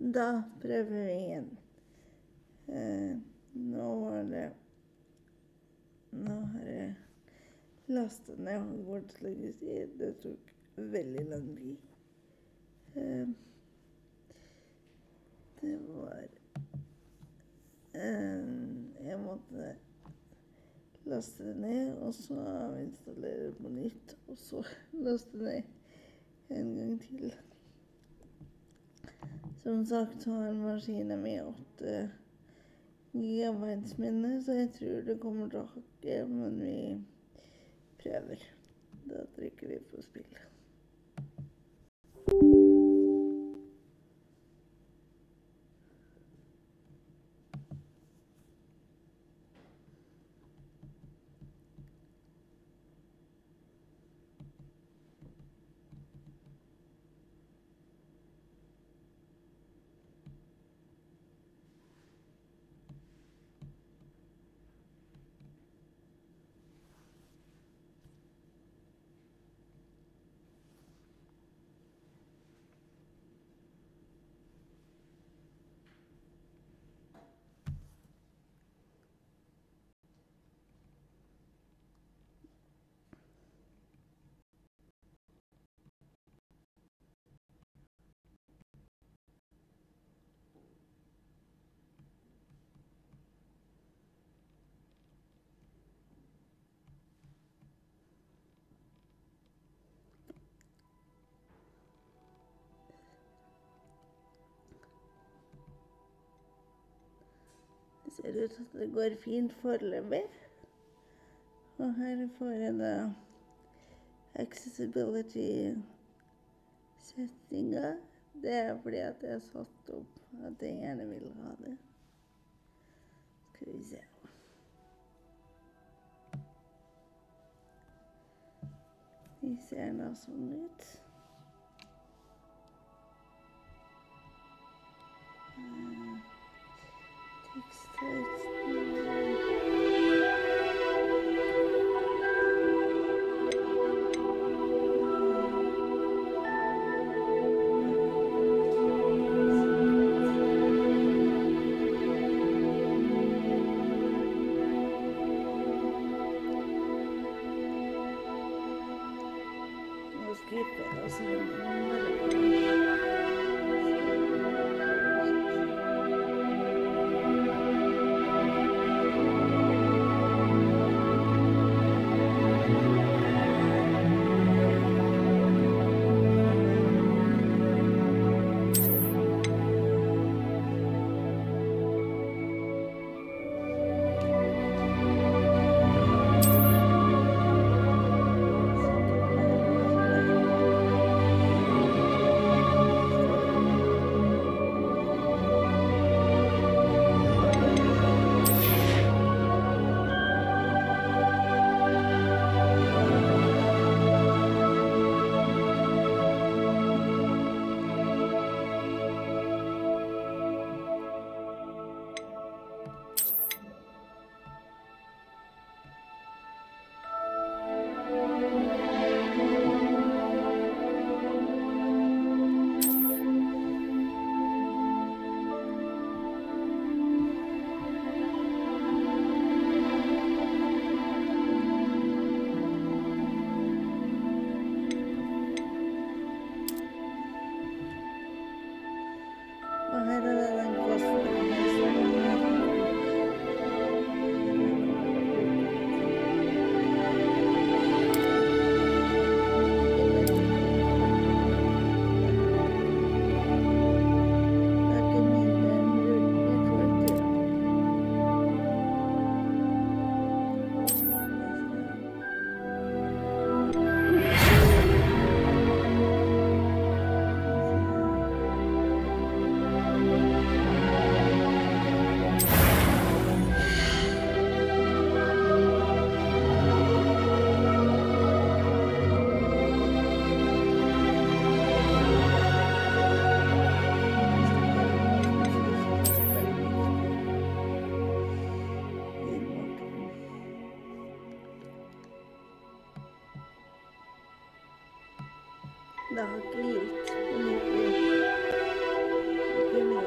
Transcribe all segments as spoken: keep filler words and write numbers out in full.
Da prøver vi igjen. Eh, nå var det Nå har jeg lastet ned Hogwarts Legacy. Det tok veldig lang tid. Eh, det var eh, Jeg måtte laste det ned, og så installere det på nytt, og så laste det ned en gang til. Som sagt har maskinen min åtte gigabytes minne, så jeg tror det kommer til å hakke, men vi prøver. Da trykker vi på spill. Det ser ut at det går fint foreløpig. Og her får jeg da accessibility settinga. Det er fordi at jeg har satt opp at jeg gjerne vil ha det. Skal vi se. De ser da sånn ut. Nå skipper jeg også en Det har ikke gitt.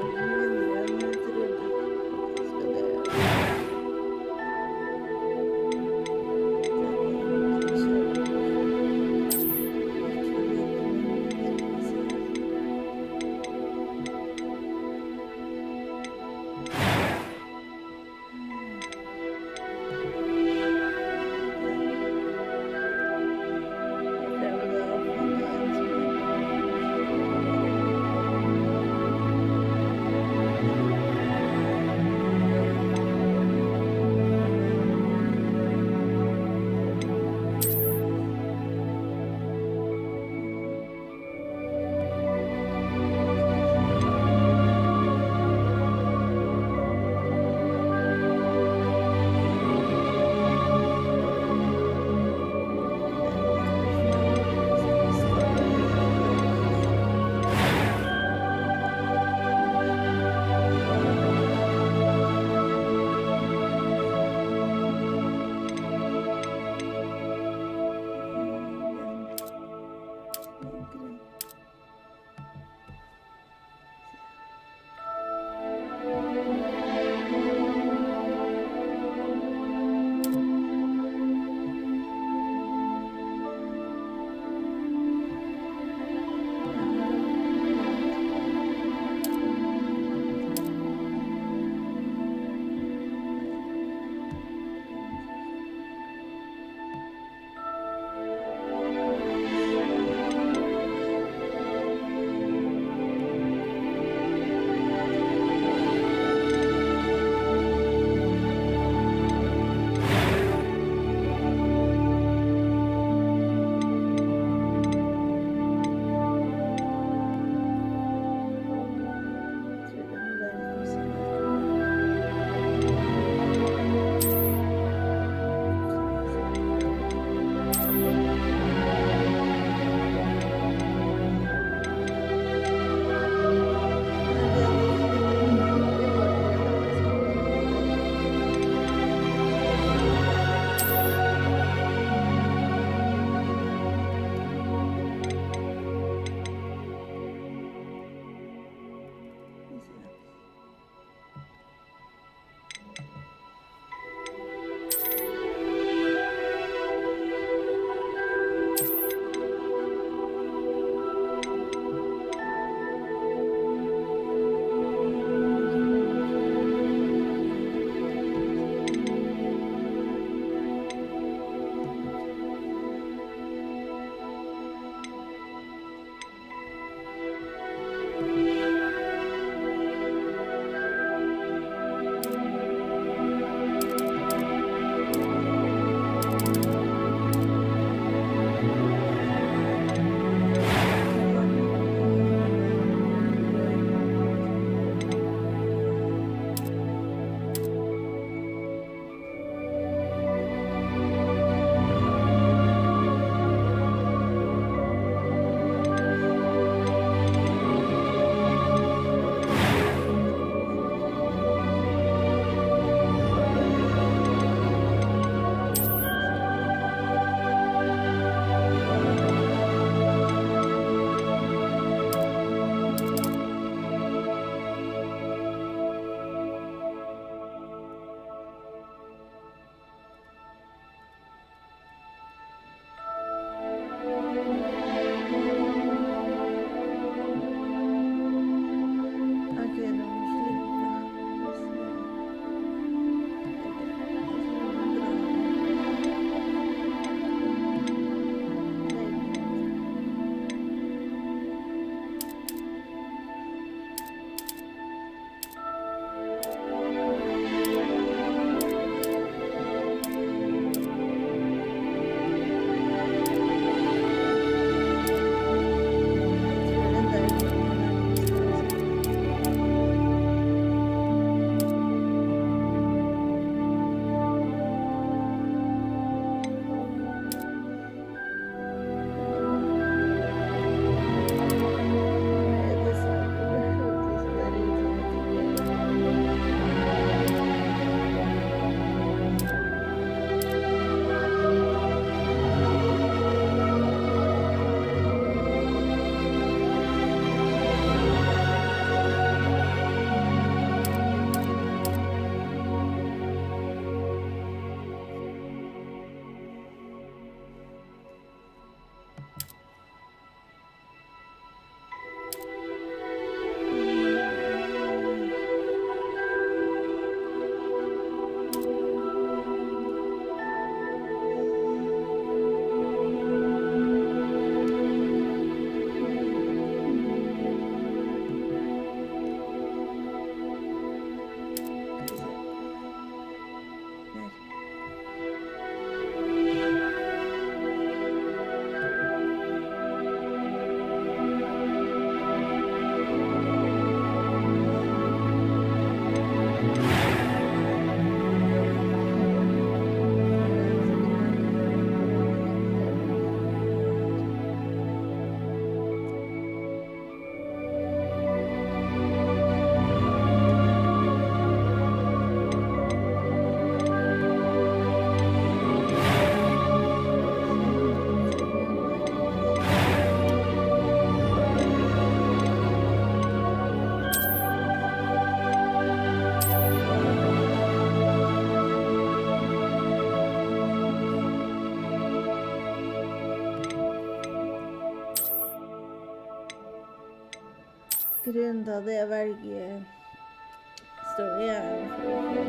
grunnen til at jeg velger står igjen for å få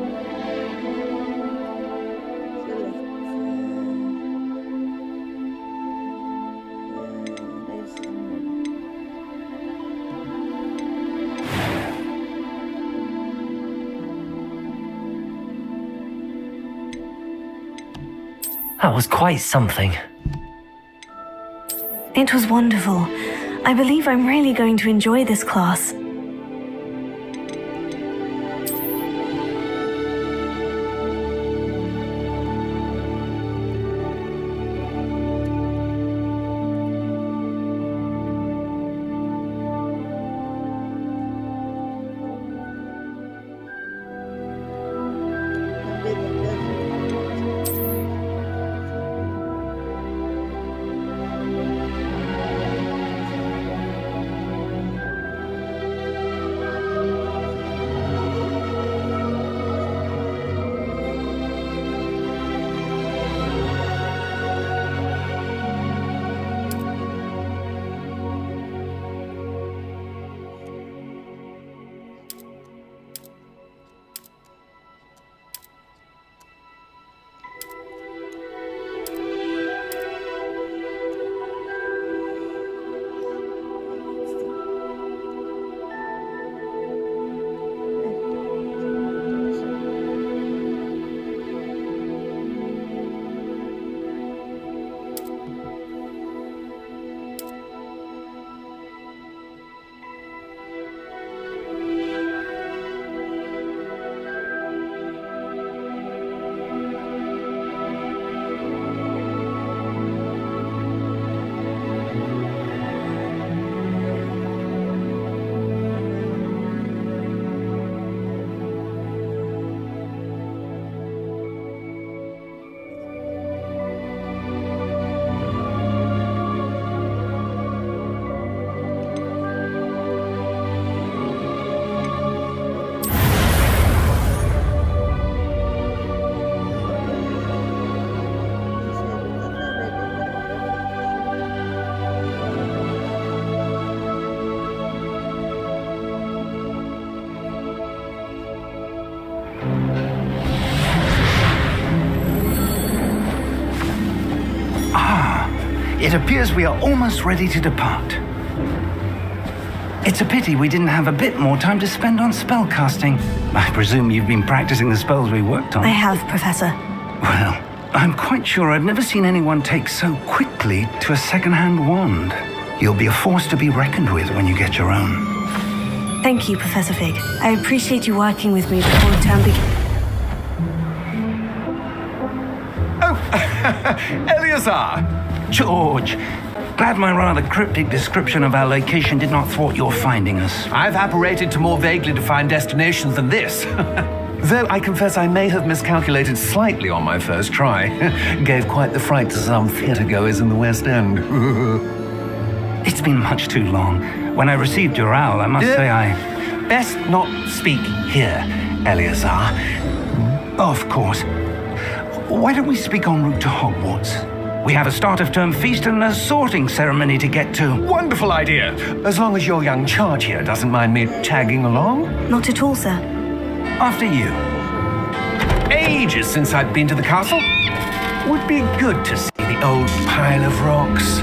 så lett reise. That was quite something. It was wonderful. I believe I'm really going to enjoy this class. It appears we are almost ready to depart. It's a pity we didn't have a bit more time to spend on spellcasting. I presume you've been practicing the spells we worked on. I have, Professor. Well, I'm quite sure I've never seen anyone take so quickly to a second-hand wand. You'll be a force to be reckoned with when you get your own. Thank you, Professor Fig. I appreciate you working with me before the term begins. Oh, Eleazar! George, glad my rather cryptic description of our location did not thwart your finding us. I've apparated to more vaguely defined destinations than this. Though I confess I may have miscalculated slightly on my first try. Gave quite the fright to some theatre-goers in the West End. It's been much too long. When I received your owl, I must uh, say I... Best not speak here, Eleazar. Of course. Why don't we speak en route to Hogwarts? We have a start-of-term feast and a sorting ceremony to get to. Wonderful idea! As long as your young charge here doesn't mind me tagging along. Not at all, sir. After you. Ages since I've been to the castle. Would be good to see the old pile of rocks.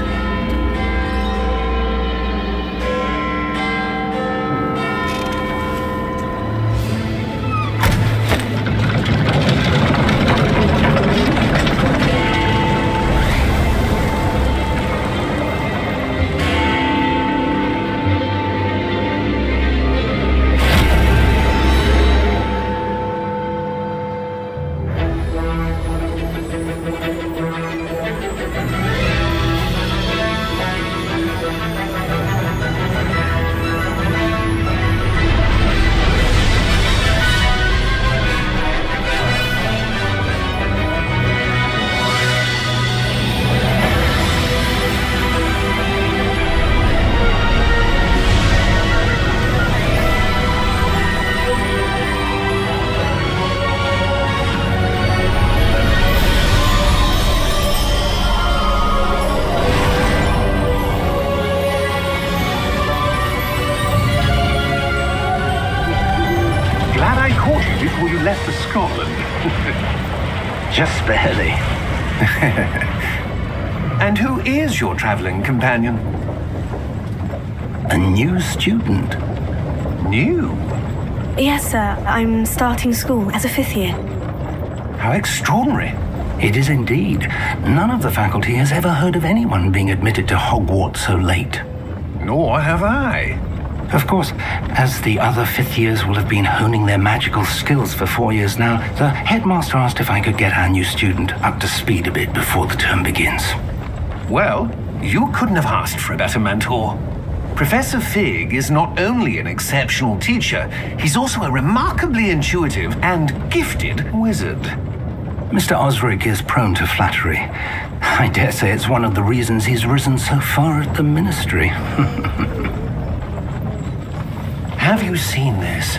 before you left for Scotland. Just barely. And who is your traveling companion? A new student. New? Yes, sir. I'm starting school as a fifth year. How extraordinary. It is indeed. None of the faculty has ever heard of anyone being admitted to Hogwarts so late. Nor have I. Of course, as the other fifth years will have been honing their magical skills for four years now, the headmaster asked if I could get our new student up to speed a bit before the term begins. Well, you couldn't have asked for a better mentor. Professor Fig is not only an exceptional teacher, he's also a remarkably intuitive and gifted wizard. Mister Osric is prone to flattery. I dare say it's one of the reasons he's risen so far at the Ministry. Have you seen this?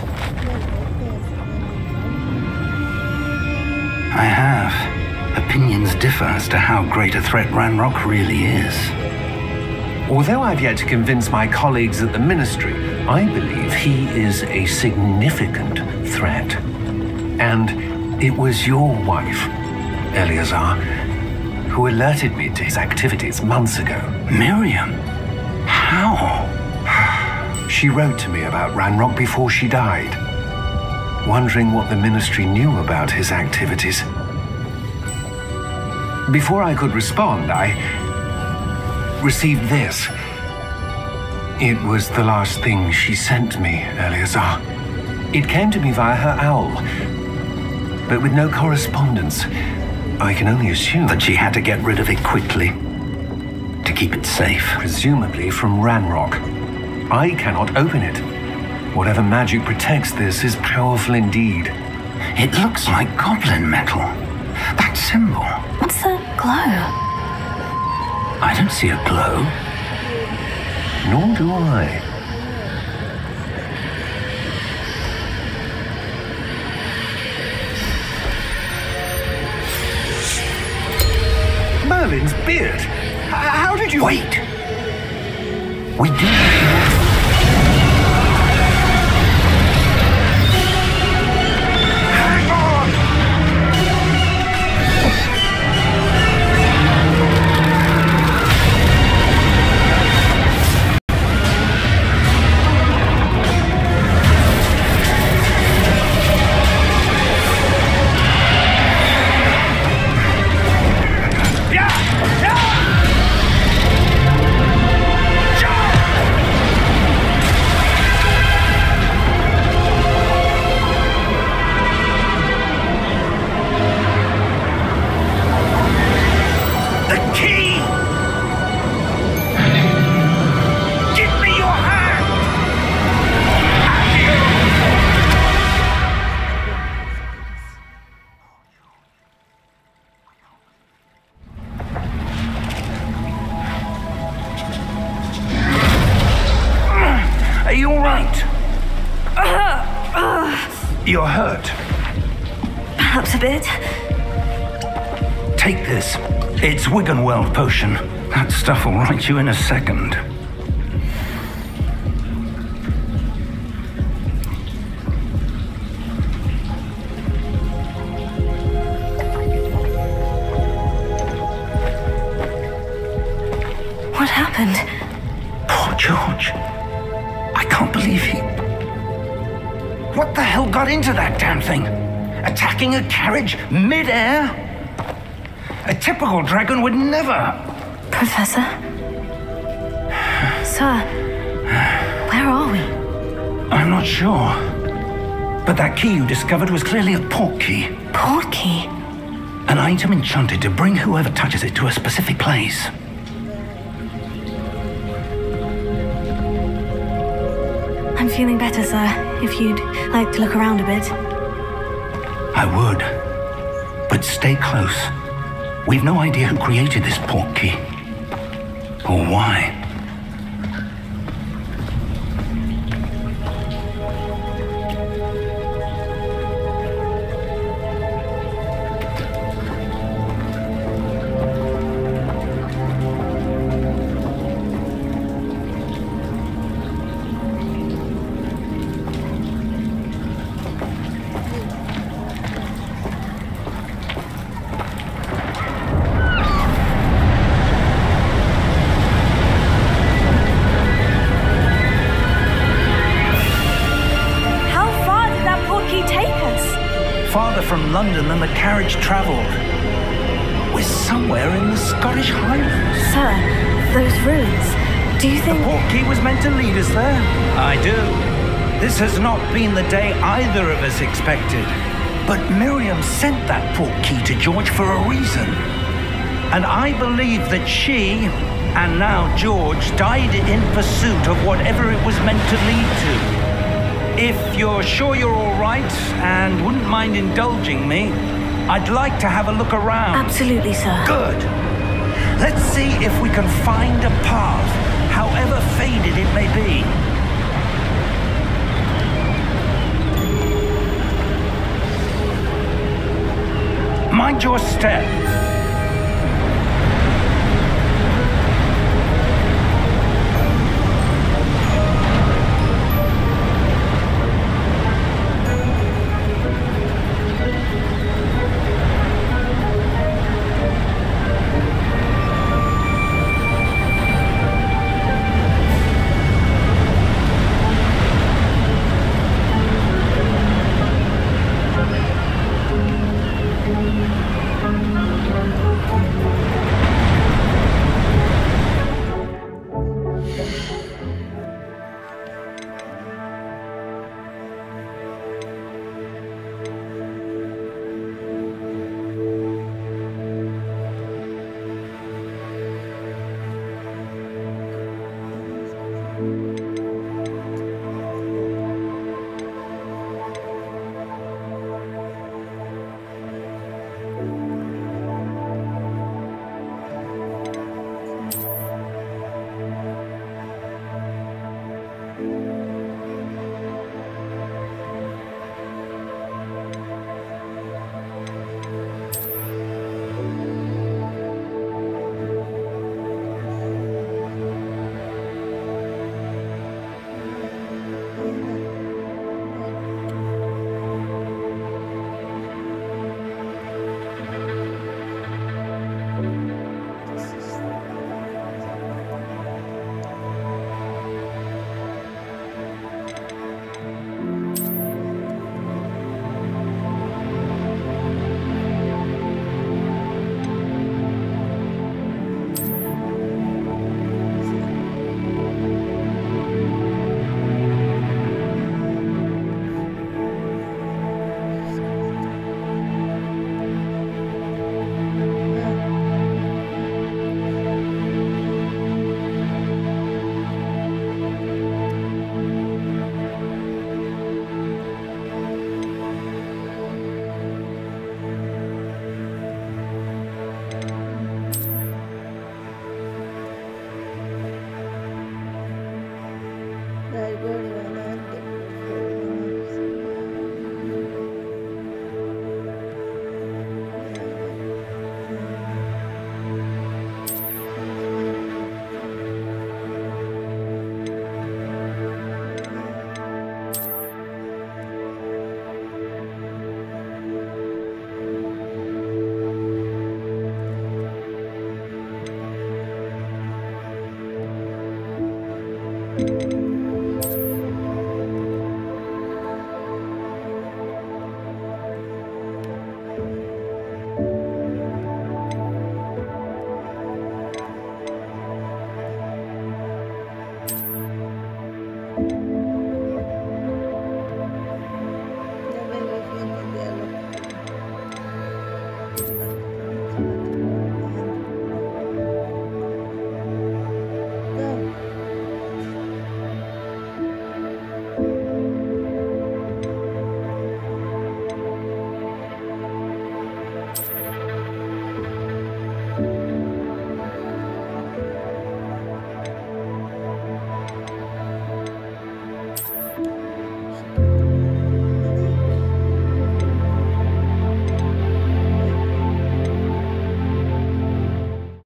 I have. Opinions differ as to how great a threat Ranrock really is. Although I've yet to convince my colleagues at the Ministry, I believe he is a significant threat. And it was your wife, Eleazar, who alerted me to his activities months ago. Miriam? How? She wrote to me about Ranrock before she died, wondering what the Ministry knew about his activities. Before I could respond, I received this. It was the last thing she sent me, Eleazar. It came to me via her owl, but with no correspondence. I can only assume that she had to get rid of it quickly to keep it safe. Presumably from Ranrock. I cannot open it. Whatever magic protects this is powerful indeed. It looks like goblin metal. That symbol. What's the glow? I don't see a glow. Nor do I. Merlin's beard. H- how did you... Wait. We did. Hang on! Are you all right? You're hurt. Perhaps a bit. Take this. It's Wiggenweld potion. That stuff will right you in a second. What happened? Poor George. I can't believe he... What the hell got into that damn thing? Attacking a carriage mid-air? A typical dragon would never... Professor? Sir, where are we? I'm not sure. But that key you discovered was clearly a port key. Port key? An item enchanted to bring whoever touches it to a specific place. I'm feeling better, sir. If you'd like to look around a bit. I would. But stay close. We've no idea who created this port key. Or why. farther from London than the carriage travelled. We're somewhere in the Scottish Highlands. Sir, those ruins. Do you think... The portkey was meant to lead us there? I do. This has not been the day either of us expected. But Miriam sent that portkey to George for a reason. And I believe that she, and now George, died in pursuit of whatever it was meant to lead to. If you're sure you're all right and wouldn't mind indulging me, I'd like to have a look around. Absolutely, sir. Good. Let's see if we can find a path, however faded it may be. Mind your step.